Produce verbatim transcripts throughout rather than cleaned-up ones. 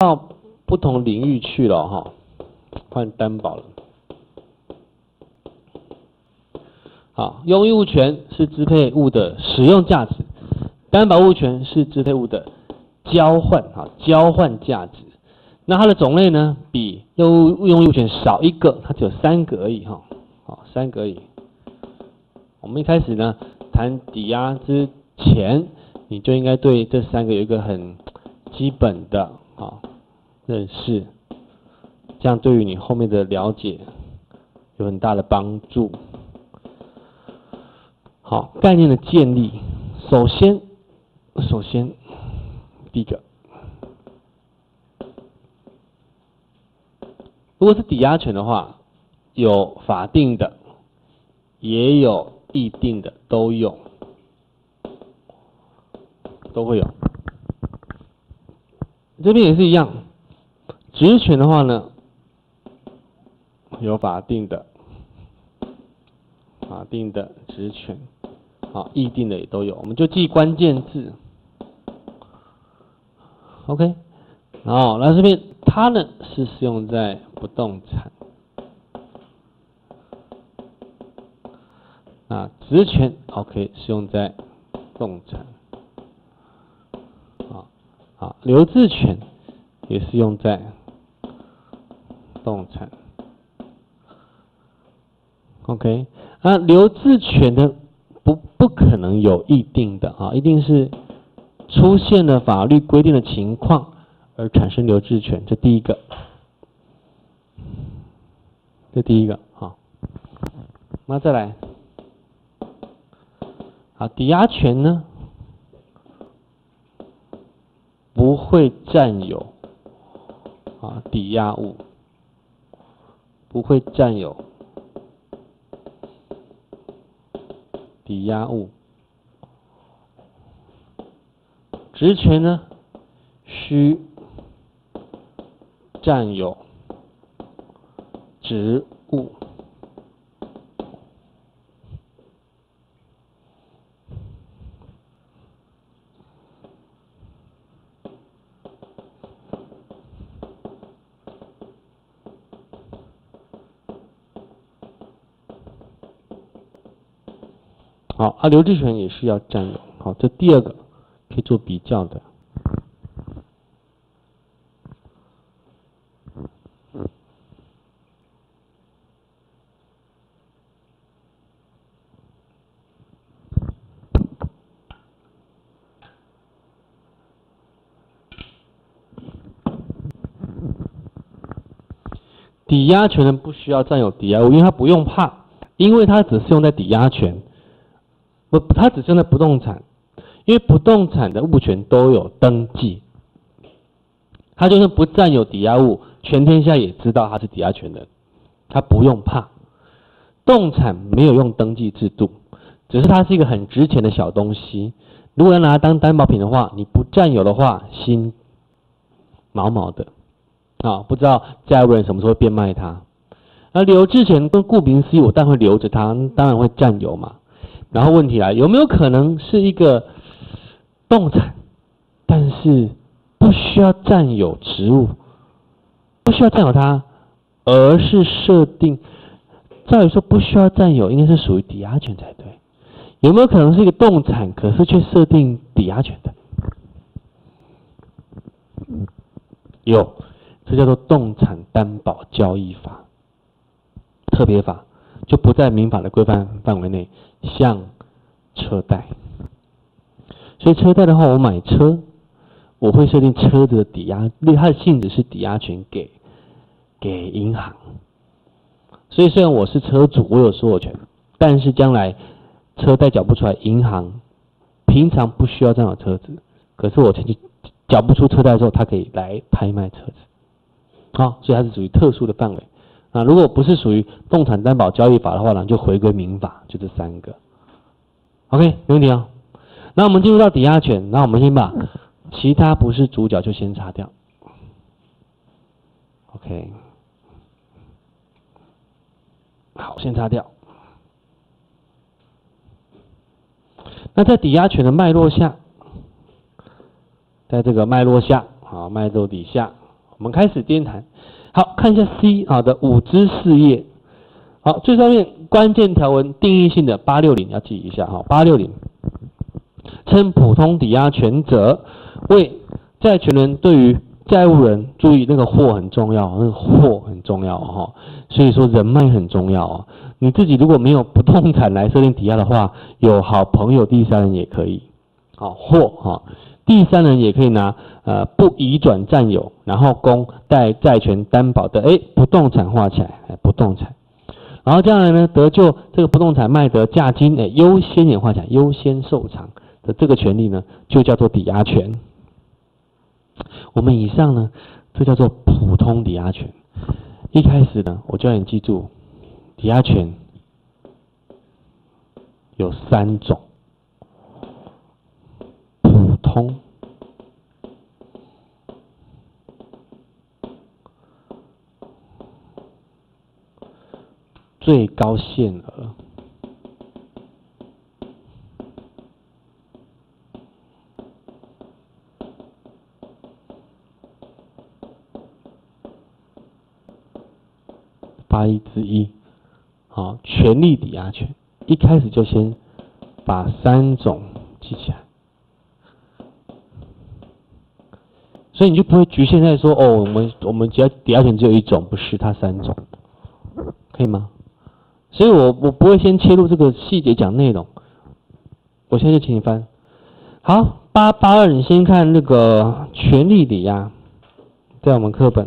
到不同领域去了哈，换担保了。好，用益物权是支配物的使用价值，担保物权是支配物的交换啊，交换价值。那它的种类呢，比用用益物权少一个，它只有三个而已哈，好，三个而已。我们一开始呢谈抵押之前，你就应该对这三个有一个很基本的啊认识，这样对于你后面的了解有很大的帮助。好，概念的建立，首先，首先，第一个，如果是抵押权的话，有法定的，也有议定的，都有，都会有。这边也是一样，质权的话呢，有法定的，法定的质权。好，议定的也都有，我们就记关键字 ，OK。然后来这边，它呢是适用在不动产，啊，质权 OK 适用在动产，啊，好，留置权也适用在动产 ，OK。那留置权的不不可能有议定的啊，一定是出现了法律规定的情况而产生留置权，这第一个，这第一个好。那再来，好，抵押权呢不会占有啊抵押物，不会占有抵押物，质权呢需占有质物。好，啊，留置权也是要占有。好，这第二个可以做比较的。抵押权呢不需要占有抵押物，因为它不用怕，因为它只是用在抵押权，不，它只是用在不动产，因为不动产的物权都有登记，它就算不占有抵押物，全天下也知道它是抵押权人，它不用怕。动产没有用登记制度，只是它是一个很值钱的小东西，如果要拿它当担保品的话，你不占有的话，心毛毛的。啊，不知道债务人什么时候变卖它。那留置权跟顾名思义，我当然会留着它，当然会占有嘛。然后问题来，有没有可能是一个动产，但是不需要占有职务，不需要占有它，而是设定，照理说不需要占有，应该是属于抵押权才对。有没有可能是一个动产，可是却设定抵押权的？有。这叫做动产担保交易法，特别法，就不在民法的规范范围内，像车贷。所以车贷的话，我买车，我会设定车子的抵押，因为它的性质是抵押权给给银行。所以虽然我是车主，我有所有权，但是将来车贷缴不出来，银行平常不需要占有车子，可是我前期缴不出车贷的时候，他可以来拍卖车子。好，所以它是属于特殊的范围。啊，如果不是属于动产担保交易法的话呢，就回归民法，就这三个。OK， 没问题啊。那我们进入到抵押权，那我们先把其他不是主角就先擦掉。OK， 好，先擦掉。那在抵押权的脉络下，在这个脉络下，好，脉络底下。 我们开始今天谈。好，看一下 C 好的五之事业。好，最上面关键条文定义性的八六零要记一下哈，八六零称普通抵押权者，为债权人对于债务人，注意那个或很重要，那个或很重要哈，所以说人脉很重要啊。你自己如果没有不动产来设定抵押的话，有好朋友第三人也可以，好或哈第三人也可以拿呃不移转占有，然后供代债权担保的哎不动产画起来，哎不动产。然后将来呢，得就这个不动产卖得价金，哎，优先也画起来，优先受偿的这个权利呢，就叫做抵押权。我们以上呢，这叫做普通抵押权。一开始呢，我叫你记住，抵押权有三种：普通、最高限额、八一之一，好，权利抵押权。一开始就先把三种记起来，所以你就不会局限在说哦，我们我们只要抵押权只有一种，不是它三种，可以吗？所以我我不会先切入这个细节讲内容，我现在就请你翻。好，八八二，你先看那个权利抵押，在我们课本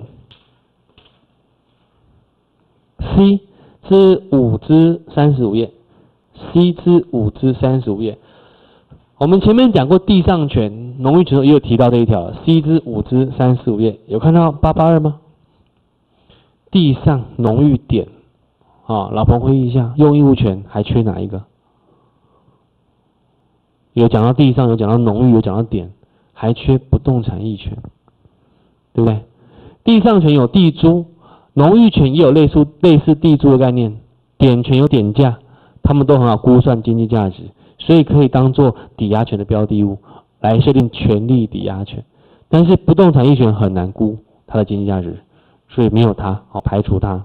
C 之五之三十五页 ，C 之五之三十五页。我们前面讲过地上权、农域权也有提到这一条 ，C 之五之三十五页，有看到八八二吗？地上农域点。啊，老彭回忆一下，用益物权还缺哪一个？有讲到地上，有讲到农域，有讲到点，还缺不动产役权，对不对？地上权有地租，农域权也有类似类似地租的概念，点权有点价，他们都很好估算经济价值，所以可以当做抵押权的标的物来设定权利抵押权。但是不动产役权很难估它的经济价值，所以没有它，好排除它。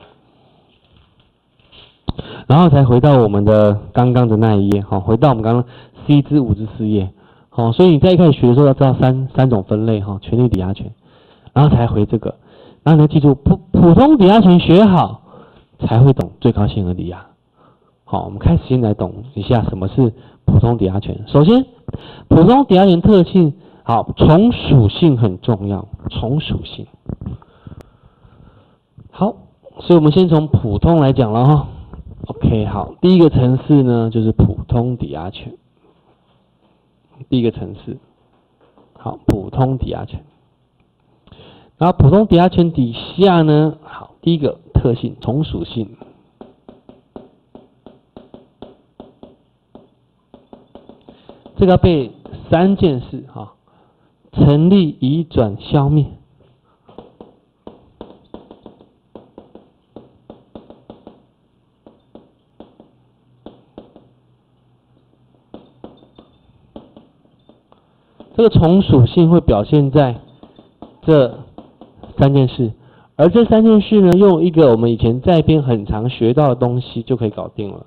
然后才回到我们的刚刚的那一页，好，回到我们刚刚 C 之五之四页，好，所以你在一开始学的时候要知道三三种分类哈，权利抵押权，然后才回这个，然后你要记住普普通抵押权学好，才会懂最高限额抵押。好，我们开始先来懂一下什么是普通抵押权。首先，普通抵押权特性，好，从属性很重要，从属性。好，所以我们先从普通来讲了哈。OK， 好，第一个层次呢就是普通抵押权。第一个层次，好，普通抵押权。然后普通抵押权底下呢，好，第一个特性从属性。这个要背三件事哈，成立、移转、消灭。这个从属性会表现在这三件事，而这三件事呢，用一个我们以前在编很常学到的东西就可以搞定了。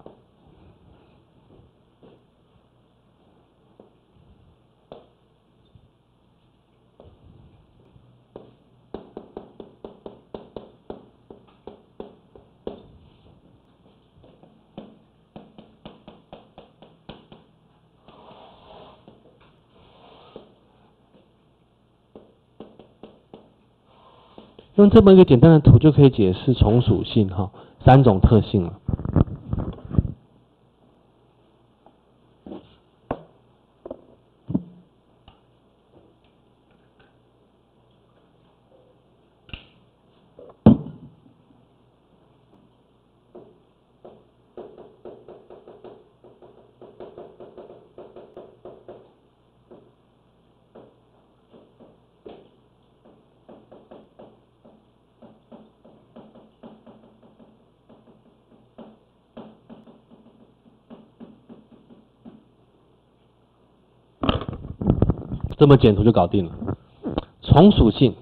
用这么一个简单的图就可以解释从属性哈，三种特性了。这么简图就搞定了。从属性，